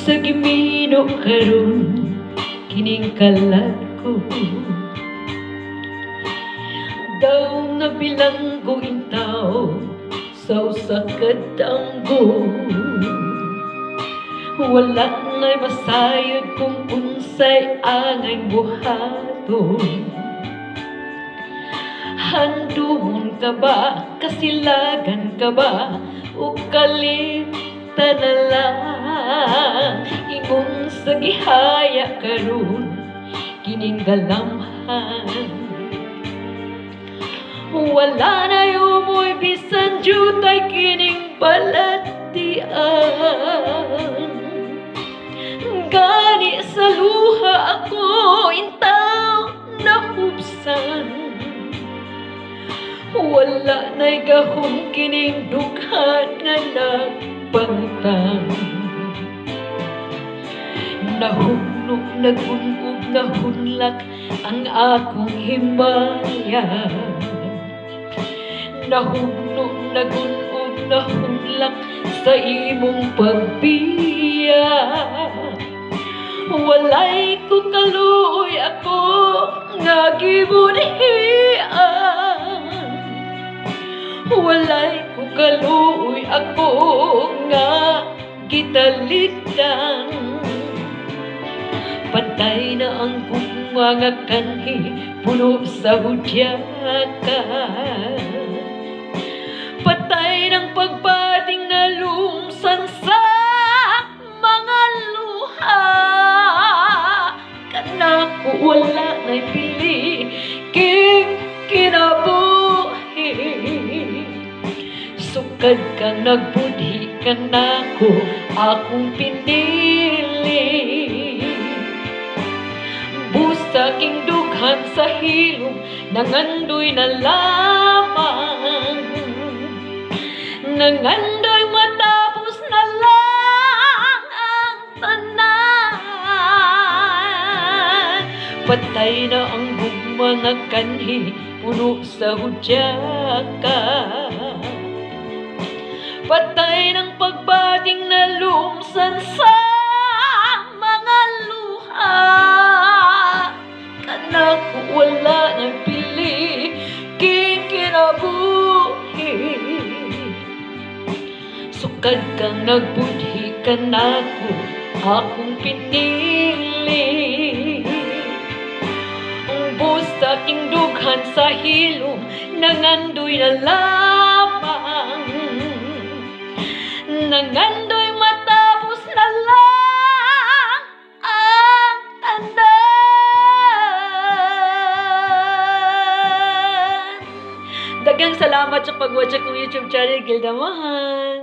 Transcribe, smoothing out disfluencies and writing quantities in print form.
sa gimino karon kining kalat ko. Daw na bilanggo intaw sa usa ka tanggo. Wala na'y masayod kung unsay angay buhaton. Handumon ka ba, kasilagan ka ba, o kalimta na lang imong sa gihaya karon kining galamhan. Wala na yumoy bisan jutay kining balatian. Gani sa luha ako intaw nahubsan. Wala na'y gahom kining dughan nga nagpangtang. Nahunok, nagunug, nahunlak ang akong himaya. Nahunok, nagunug, nahunlak sa imong pagbiya. Walay ko kaluoy ako nga gibunhian. Walay ko kaluoy ako nga gitalitan. Patay na ang kong mga kanhi, puno sa hudyaka. Patay ng pagbating na lumsan sa mga luha. Kanako wala na'y pili king kinabuhi. Sukad kang nagbudhi kanako akong pinili. Busa king dughan sa hilom nangandoy na lamang. Nangandoy matapos na lang ang tanan. Patay na ang mga kanhi, puno sa hudyaka. Patay ng pagbating na lumsan sa mga luha. Kanako wala nang pili king kinabuhi. Sukad kang nagbudhi kanako akong pinili. Busa king dughan sa hilom nangandoy na lamang. Nangandoy matapos na lang ang tanan. Daghang salamat sa pag-watch sa kong YouTube channel, Gilda Mahal.